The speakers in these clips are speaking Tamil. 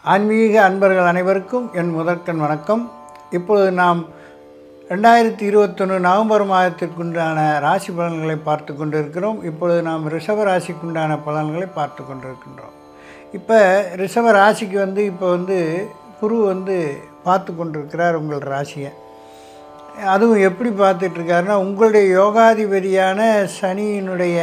ஆன்மீக அன்பர்கள் அனைவருக்கும் என் முதற்கண் வணக்கம். இப்பொழுது நாம் 2021 நவம்பர் மாதத்திற்குண்டான ராசி பலன்களை பார்த்து கொண்டிருக்கிறோம். இப்பொழுது நாம் ரிஷப ராசிக்குண்டான பலன்களை பார்த்து கொண்டிருக்கின்றோம். இப்போ ரிஷப ராசிக்கு இப்போ குரு பார்த்து கொண்டிருக்கிறார் உங்கள் ராசியை. அதுவும் எப்படி பார்த்துட்ருக்காருன்னா, உங்களுடைய யோகாதிபதியான சனியினுடைய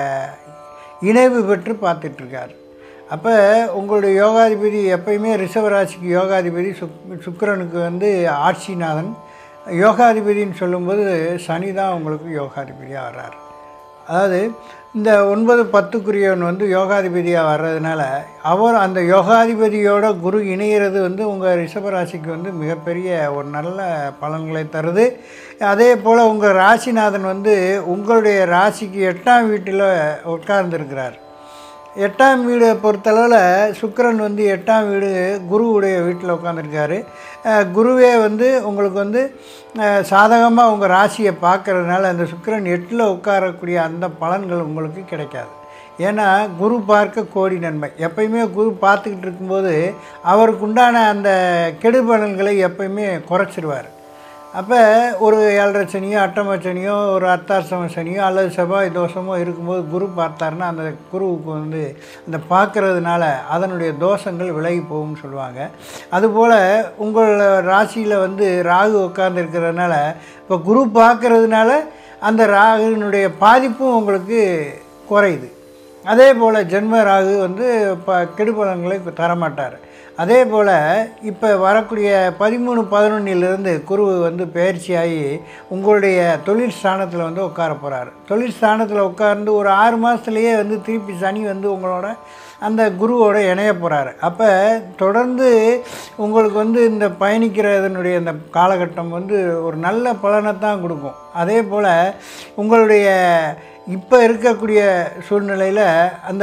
இணைவு பெற்று பார்த்துட்ருக்கார். அப்போ உங்களுடைய யோகாதிபதி எப்பயுமே ரிஷபராசிக்கு யோகாதிபதி சுக்கிரனுக்கு ஆட்சிநாதன். யோகாதிபதின்னு சொல்லும்போது சனி தான் உங்களுக்கு யோகாதிபதியாக வர்றார். அதாவது இந்த 9-10 யோகாதிபதியாக வர்றதுனால அந்த யோகாதிபதியோட குரு இணைகிறது உங்கள் ரிஷபராசிக்கு மிகப்பெரிய ஒரு நல்ல பலன்களை தருது. அதே போல் உங்கள் ராசிநாதன் உங்களுடைய ராசிக்கு 8ஆம் வீட்டில் உட்கார்ந்துருக்கிறார். 8ஆம் வீடை பொறுத்தளவில் சுக்கிரன் 8ஆம் வீடு குருவுடைய வீட்டில் உட்காந்துருக்காரு. குருவே உங்களுக்கு சாதகமாக உங்கள் ராசியை பார்க்கறதுனால அந்த சுக்கிரன் 8ல் உட்காரக்கூடிய அந்த பலன்கள் உங்களுக்கு கிடைக்காது. ஏன்னா குரு பார்க்க கோடி நன்மை. எப்பயுமே குரு பார்த்துக்கிட்டு இருக்கும்போது அவருக்கு உண்டான அந்த கெடு பலன்களை எப்பயுமே குறைச்சிடுவார். அப்போ ஒரு 7.5 சனியோ 8 சனியோ ஒரு அர்த்தாஷ்டம சனியோ அல்லது செவ்வாய் தோஷமோ இருக்கும்போது குரு பார்த்தாருன்னா அந்த குருவுக்கு அந்த பார்க்கறதுனால அதனுடைய தோஷங்கள் விலகி போகும்னு சொல்லுவாங்க. அதுபோல் உங்கள் ராசியில் ராகு உட்கார்ந்துருக்கிறதுனால இப்போ குரு பார்க்கறதுனால அந்த ராகுனுடைய பாதிப்பும் உங்களுக்கு குறையுது. அதே போல் ஜென்ம ராகு கெடுபலன்களை தரமாட்டார். அதே போல் இப்போ வரக்கூடிய 13-11 குரு பயிற்சியாகி உங்களுடைய தொழில் ஸ்தானத்தில் உட்கார போகிறாரு. தொழில் ஸ்தானத்தில் உட்கார்ந்து ஒரு 6 மாதத்துலேயே திருப்பி சனி உங்களோட அந்த குருவோட இணைய போகிறாரு. அப்போ தொடர்ந்து உங்களுக்கு இந்த பயணிக்கிறதனுடைய இந்த காலகட்டம் ஒரு நல்ல பலனை தான் கொடுக்கும். அதே போல் உங்களுடைய இப்போ இருக்கக்கூடிய சூழ்நிலையில் அந்த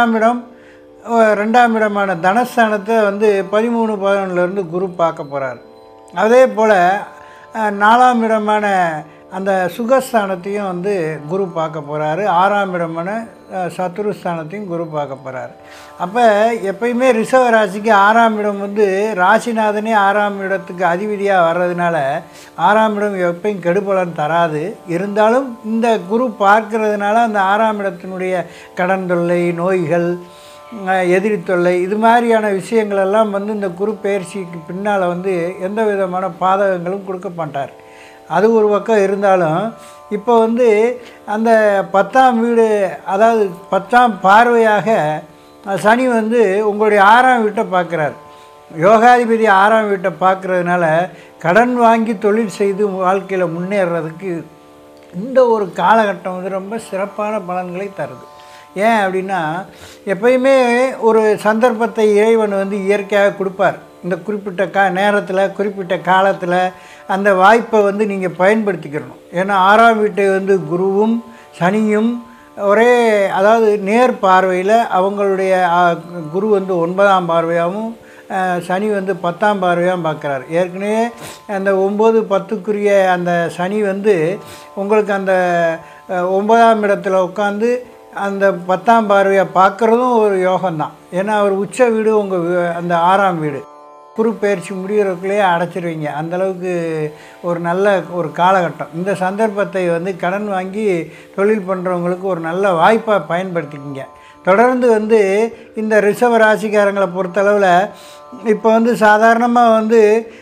2ஆம் இடமான தனஸ்தானத்தை 13-11 குரு பார்க்க போகிறார். அதே போல் 4ஆம் இடமான அந்த சுகஸ்தானத்தையும் குரு பார்க்க போகிறாரு. 6ஆம் இடமான சத்துருஸ்தானத்தையும் குரு பார்க்க போகிறாரு. அப்போ எப்பயுமே ரிஷப ராசிக்கு 6ஆம் இடம் ராசிநாதனே 6ஆம் இடத்துக்கு அதிபதியாக வர்றதுனால 6ஆம் இடம் எப்பயும் கெடுபலன் தராது. இருந்தாலும் இந்த குரு பார்க்கறதுனால அந்த 6ஆம் இடத்தினுடைய கடன் தொல்லை, நோய்கள், எதிரி தொல்லை, இது மாதிரியான விஷயங்களெல்லாம் இந்த குரு பயிற்சிக்கு பின்னால் எந்த விதமான பாதகங்களும் கொடுக்க மாட்டார். அது ஒரு பக்கம் இருந்தாலும் இப்போ அந்த 10ஆம் வீடு, அதாவது 10ஆம் பார்வையாக சனி உங்களுடைய 6ஆம் வீட்டை பார்க்குறார். யோகாதிபதி 6ஆம் வீட்டை பார்க்குறதுனால கடன் வாங்கி தொழில் செய்து வாழ்க்கையில் முன்னேறதுக்கு இந்த ஒரு காலகட்டம் ரொம்ப சிறப்பான பலன்களை தருது. ஏன் அப்படின்னா, எப்பயுமே ஒரு சந்தர்ப்பத்தை இறைவன் இயற்கையாக கொடுப்பார். இந்த குறிப்பிட்ட நேரத்தில் குறிப்பிட்ட காலத்தில் அந்த வாய்ப்பை நீங்கள் பயன்படுத்திக்கிறணும். ஏன்னா 6ஆம் வீட்டை குருவும் சனியும் ஒரே, அதாவது நேர் பார்வையில் அவங்களுடைய குரு 9ஆம் பார்வையாகவும் சனி 10ஆம் பார்வையாக பார்க்குறாரு. ஏற்கனவே அந்த 9-10 அந்த சனி உங்களுக்கு அந்த 9ஆம் இடத்துல உட்காந்து அந்த 10ஆம் பார்வையாக பார்க்குறதும் ஒரு யோகம்தான். ஏன்னா அவர் உச்ச வீடு உங்கள் அந்த 6ஆம் வீடு. குரு பயிற்சி முடிகிறதுக்குள்ளேயே அடைச்சிருவீங்க. அந்தளவுக்கு ஒரு நல்ல ஒரு காலகட்டம். இந்த சந்தர்ப்பத்தை கடன் வாங்கி தொழில் பண்ணுறவங்களுக்கு ஒரு நல்ல வாய்ப்பாக பயன்படுத்திக்கிங்க. தொடர்ந்து இந்த ரிஷப ராசிக்காரங்களை பொறுத்தளவில் இப்போ சாதாரணமாக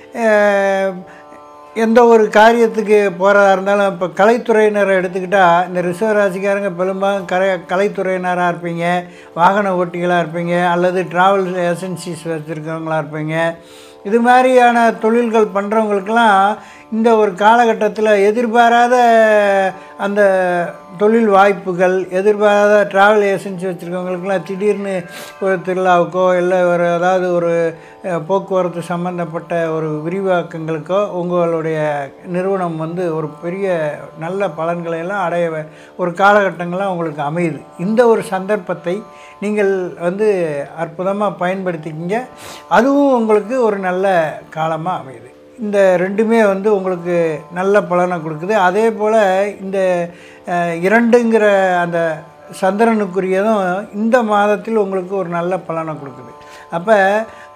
எந்த ஒரு காரியத்துக்கு போகிறதா இருந்தாலும், இப்போ கலைத்துறையினரை எடுத்துக்கிட்டால் இந்த ரிஷப ராசிக்காரங்க பெரும்பாலும் கலைத்துறையினராக இருப்பீங்க, வாகன ஓட்டிகளாக இருப்பீங்க, அல்லது ட்ராவல் ஏஜென்சிஸ் வச்சுருக்கிறவங்களாக இருப்பீங்க. இது மாதிரியான தொழில்கள் பண்ணுறவங்களுக்கெல்லாம் இந்த ஒரு காலகட்டத்தில் எதிர்பாராத அந்த தொழில் வாய்ப்புகள், எதிர்பாராத ட்ராவல் ஏஜென்சி வச்சுருக்கவங்களுக்கெல்லாம் திடீர்னு ஒரு திருவிழாவுக்கோ இல்லை அதாவது ஒரு போக்குவரத்து சம்மந்தப்பட்ட ஒரு விரிவாக்கங்களுக்கோ உங்களுடைய நிறுவனம் ஒரு பெரிய நல்ல பலன்களை எல்லாம் அடைய ஒரு காலகட்டங்கள்லாம் உங்களுக்கு அமையுது. இந்த ஒரு சந்தர்ப்பத்தை நீங்கள் அற்புதமாக பயன்படுத்திக்கிங்க. அதுவும் உங்களுக்கு ஒரு நல்ல காலமாக அமையுது. இந்த ரெண்டுமே உங்களுக்கு நல்ல பலனை கொடுக்குது. அதே போல் இந்த 2ங்கிற அந்த சந்திரனுக்குரியதும் இந்த மாதத்தில் உங்களுக்கு ஒரு நல்ல பலனை கொடுக்குது. அப்போ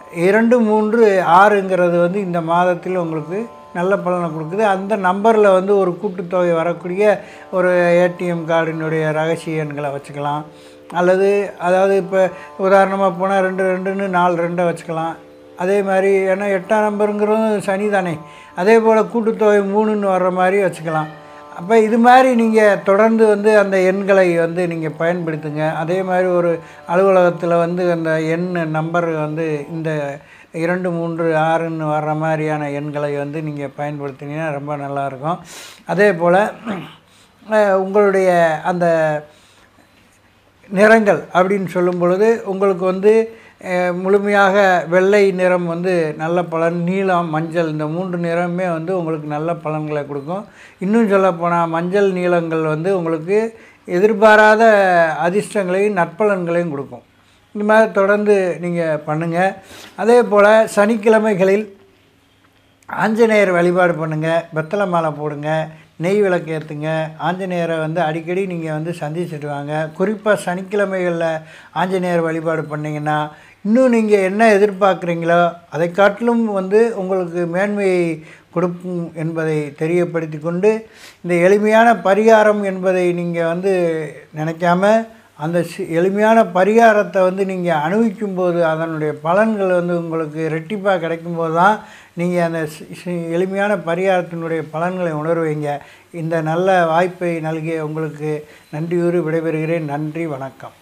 2, 3, 6ங்கிறது வந்து இந்த மாதத்தில் உங்களுக்கு நல்ல பலனை கொடுக்குது. அந்த நம்பரில் வந்து ஒரு கூட்டுத்தொகை வரக்கூடிய ஒரு ஏடிஎம் கார்டினுடைய ரகசிய எண்களை வச்சுக்கலாம். அல்லது அதாவது இப்போ உதாரணமாக போனால் 2, 2ன்னு 4, 2 வச்சுக்கலாம். அதே மாதிரி ஏன்னா 8ஆம் நம்பருங்கிறதும் சனி தானே, அதே போல் கூட்டுத்தொகை 3ன்னு வர்ற மாதிரி வச்சுக்கலாம். அப்போ இது மாதிரி நீங்கள் தொடர்ந்து வந்து அந்த எண்களை வந்து நீங்கள் பயன்படுத்துங்க. அதே மாதிரி ஒரு அலுவலகத்தில் வந்து அந்த நம்பர் வந்து இந்த 2, 3, 6ன்னு வர்ற மாதிரியான எண்களை வந்து நீங்கள் பயன்படுத்தினீங்கன்னா ரொம்ப நல்லாயிருக்கும். அதே போல் உங்களுடைய அந்த நிறங்கள் அப்படின்னு சொல்லும் பொழுது உங்களுக்கு வந்து முழுமையாக வெள்ளை நிறம் வந்து நல்ல பலன், நீலம், மஞ்சள் இந்த 3 நிறமே வந்து உங்களுக்கு நல்ல பலன்களை கொடுக்கும். இன்னும் சொல்லப்போனால் மஞ்சள் நீலங்கள் வந்து உங்களுக்கு எதிர்பாராத அதிர்ஷ்டங்களையும் நற்பலன்களையும் கொடுக்கும். இந்த மாதிரி தொடர்ந்து நீங்கள் பண்ணுங்கள். அதே போல் சனிக்கிழமைகளில் ஆஞ்சநேயர் வழிபாடு பண்ணுங்கள், வெத்தலை மாலை போடுங்க, நெய் விளக்கு ஏற்றுங்க. ஆஞ்சநேயரை வந்து அடிக்கடி நீங்கள் வந்து சந்திச்சுட்டு வாங்க. குறிப்பாக சனிக்கிழமைகளில் ஆஞ்சநேயர் வழிபாடு பண்ணிங்கன்னா இன்னும் நீங்கள் என்ன எதிர்பார்க்குறீங்களோ அதை காட்டிலும் வந்து உங்களுக்கு மேன்மையை கொடுக்கும் என்பதை தெரியப்படுத்தி கொண்டு, இந்த எளிமையான பரிகாரம் என்பதை நீங்கள் வந்து நினைக்காம அந்த எளிமையான பரிகாரத்தை வந்து நீங்கள் அனுபவிக்கும்போது அதனுடைய பலன்கள் வந்து உங்களுக்கு ரெட்டிப்பாக கிடைக்கும்போது தான் நீங்கள் அந்த எளிமையான பரிகாரத்தினுடைய பலன்களை உணர்வீங்க. இந்த நல்ல வாய்ப்பை நல்கிய உங்களுக்கு நன்றியூறி விடைபெறுகிறேன். நன்றி, வணக்கம்.